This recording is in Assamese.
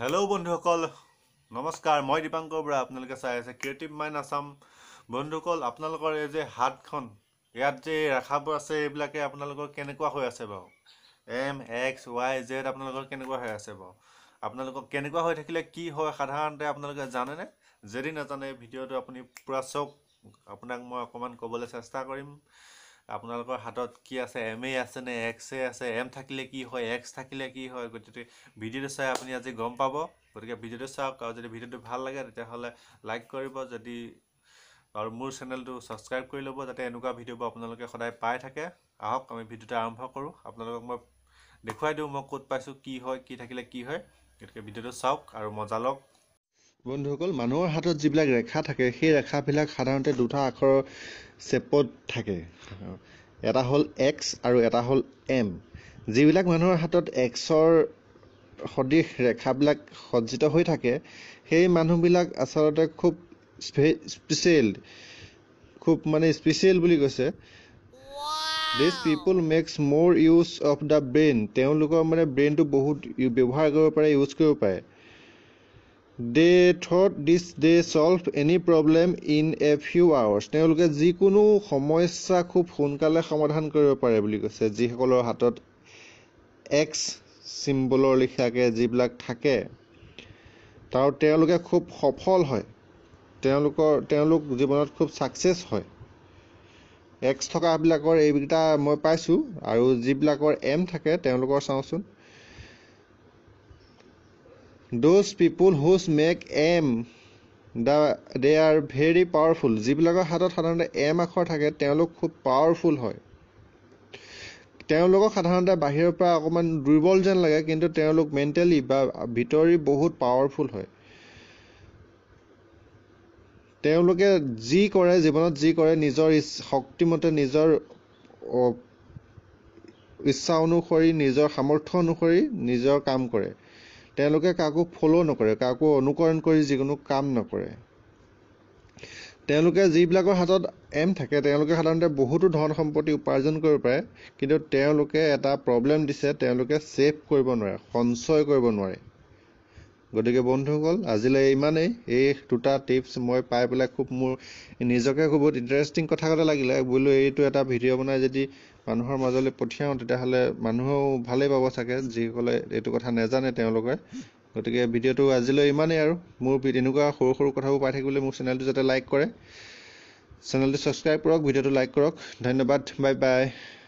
হেল্ল' বন্ধুসকল, নমস্কাৰ। মই দীপাংকৰ বৰা। আপোনালোকে চাই আছে ক্ৰিয়েটিভ মাইণ্ড আছাম। বন্ধুসকল, আপোনালোকৰ এই যে হাতখন ইয়াত যে ৰেখাবোৰ আছে, এইবিলাকে আপোনালোকৰ কেনেকুৱা হৈ আছে বাৰু? MXYZ আপোনালোকৰ কেনেকুৱা হৈ আছে বাৰু? আপোনালোকৰ কেনেকুৱা হৈ থাকিলে কি হয় সাধাৰণতে আপোনালোকে জানেনে? যদি নাজানে ভিডিঅ'টো আপুনি পূৰা চাওক। আপোনাক মই অকণমান ক'বলৈ চেষ্টা কৰিম। আপোনালোকৰ হাতত কি আছে, MA আছে নে XA আছে, M থাকিলে কি হয়, X থাকিলে কি হয়, গতিকে ভিডিঅ'টো চাই আপুনি আজি গম পাব। গতিকে ভিডিঅ'টো চাওক, আৰু যদি ভিডিঅ'টো ভাল লাগে তেতিয়াহ'লে লাইক কৰিব, যদি আৰু মোৰ চেনেলটো ছাবস্ক্ৰাইব কৰি ল'ব, যাতে এনেকুৱা ভিডিঅ'বোৰ আপোনালোকে সদায় পাই থাকে। আহক আমি ভিডিঅ'টো আৰম্ভ কৰোঁ। আপোনালোকক মই দেখুৱাই দিওঁ মই ক'ত পাইছোঁ, কি হয়, কি থাকিলে কি হয়। গতিকে ভিডিঅ'টো চাওক আৰু মজা লওক। বন্ধুসকল, মানুহৰ হাতত যিবিলাক ৰেখা থাকে, সেই ৰেখাবিলাক সাধাৰণতে দুটা আখৰৰ শ্বেপত থাকে। এটা হ'ল X আৰু এটা হ'ল M। যিবিলাক মানুহৰ হাতত Xৰ সদৃশ ৰেখাবিলাক সজ্জিত হৈ থাকে, সেই মানুহবিলাক আচলতে খুব স্পেচিয়েল বুলি কৈছে। These people makes more use of the brain. তেওঁলোকৰ ব্ৰেইনটো বহুত ব্যৱহাৰ কৰিব পাৰে, ইউজ কৰিব পাৰে। They thought they solve any problem in a few hours. তেওঁলোকে যিকোনো সমস্যা খুব সোনকালে সমাধান কৰিব পাৰে বুলি কৈছে। যিসকলৰ হাতত X চিম্বলৰ লিখাকে যিবিলাক থাকে, তেওঁলোকে খুব সফল হয়। তেওঁলোক জীৱনত খুব ছাকচেছ হয়। X থকাবিলাকৰ এইকেইটা মই পাইছোঁ, আৰু যিবিলাকৰ M থাকে তেওঁলোকৰ চাওঁচোন। Those people who make M, they are very powerful. যিবিলাকৰ হাতত সাধাৰণতে M আখৰ থাকে তেওঁলোক খুব পাৱাৰফুল হয়। তেওঁলোকক সাধাৰণতে বাহিৰৰ পৰা অকণমান দুৰ্বল যেন লাগে, কিন্তু তেওঁলোক মেণ্টেলি বা ভিতৰি বহুত পাৱাৰফুল হয়। তেওঁলোকে যি কৰে, জীৱনত যি কৰে, নিজৰ শক্তিমতে, নিজৰ ইচ্ছা অনুসৰি, নিজৰ সামৰ্থ্য অনুসৰি নিজৰ কাম কৰে। তেওঁলোকে কাকো ফ'ল' নকৰে, কাকো অনুকৰণ কৰি যিকোনো কাম নকৰে। তেওঁলোকে যিবিলাকৰ হাতত M থাকে তেওঁলোকে সাধাৰণতে বহুতো ধন সম্পত্তি উপাৰ্জন কৰিব পাৰে, কিন্তু তেওঁলোকে এটা প্ৰব্লেম দিছে, তেওঁলোকে ছেভ কৰিব নোৱাৰে, সঞ্চয় কৰিব নোৱাৰে। গতিকে বন্ধুসকল, আজিলৈ ইমানেই। এই দুটা টিপছ মই পাই পেলাই মোৰ নিজকে বহুত ইণ্টাৰেষ্টিং কথা এটা লাগিলে। বোলো এইটো এটা ভিডিঅ' বনাই যদি মানুহৰ মাজলৈ পঠিয়াওঁ, তেতিয়াহ'লে মানুহেও ভালেই পাব চাগে, যিসকলে এইটো কথা নাজানে তেওঁলোকে। গতিকে ভিডিঅ'টো আজিলৈ ইমানেই। আৰু মোৰ এনেকুৱা সৰু সৰু কথাবোৰ পাই থাকিবলৈ মোৰ চেনেলটো যাতে লাইক কৰে, চেনেলটো ছাবস্ক্ৰাইব কৰক, ভিডিঅ'টো লাইক কৰক। ধন্যবাদ, বাই বাই।